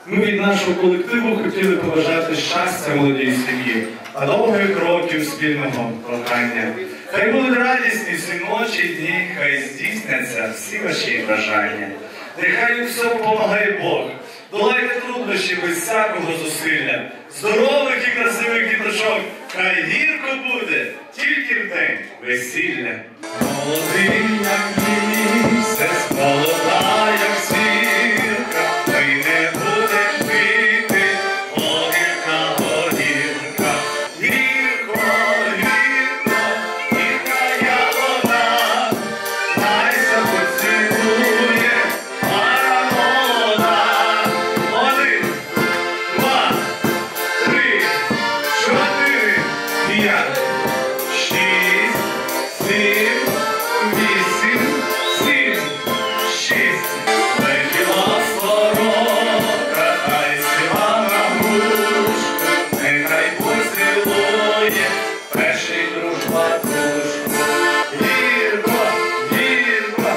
Ми від нашого колективу хотіли побажати щастя молодій сім'ї, а довгих років спільного кохання. Хай будуть радісні всі ночі й дні, хай здійсняться всі ваші бажання. Нехай у всьому помагає Бог. Долайте труднощі без всякого зусилля. Здорових і красивих діточок, хай гірко буде тільки в день весілля. Молодий, як місяць, молода, як зірка, ми не будем пити, горілка, горілка. Гірко, гірко, гірка вода, найся поцілує пара молода. Один, два, три, чотири, п'ять, шість, сім, вісім, сім, шість. Летіла сорока, та й сіла на грушку, нехай поцілує перший дружба дружку. Гірко, гірко.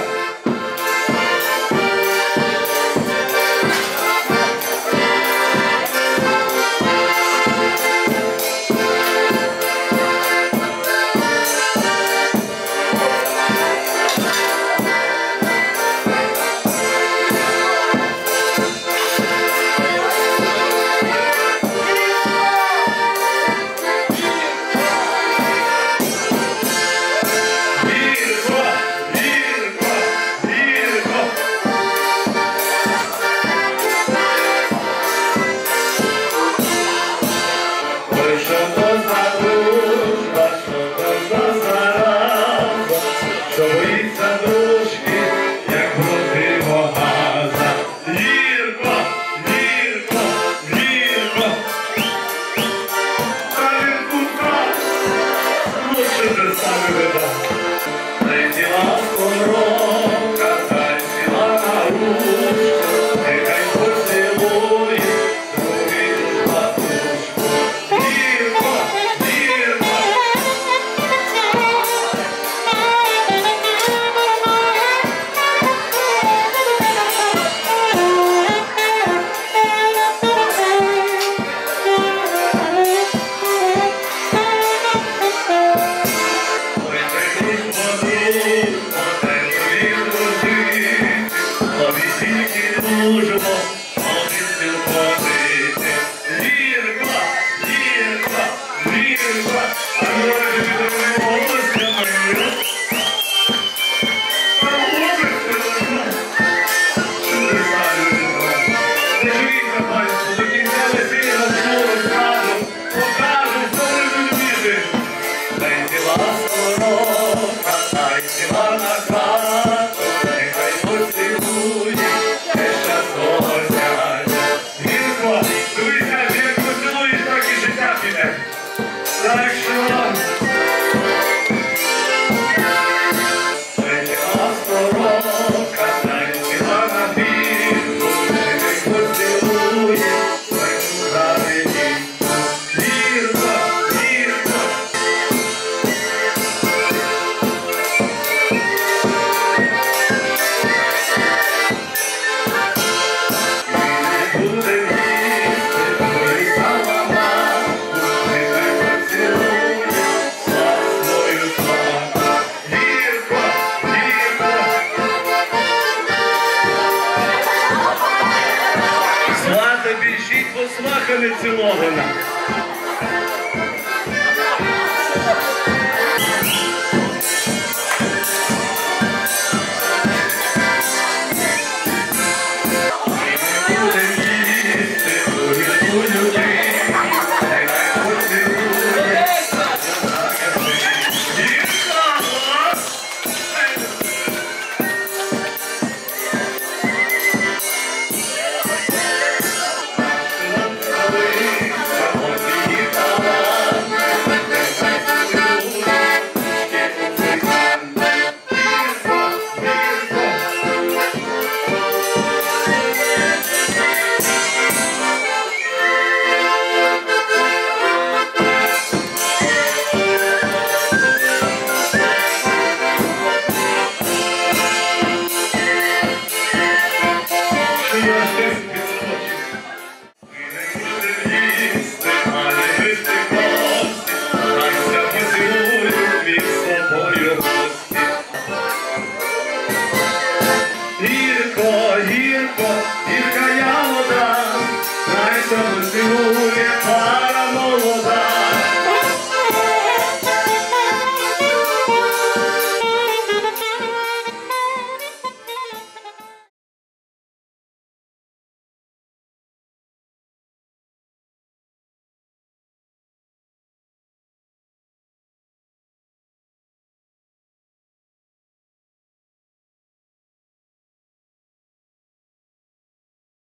Біжіть, бо сваха не цілована.